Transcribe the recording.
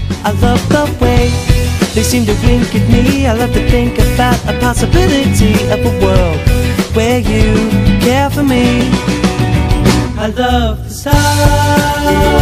I love the way they seem to wink at me. I love to think about a possibility of a world where you care for me. I love the stars.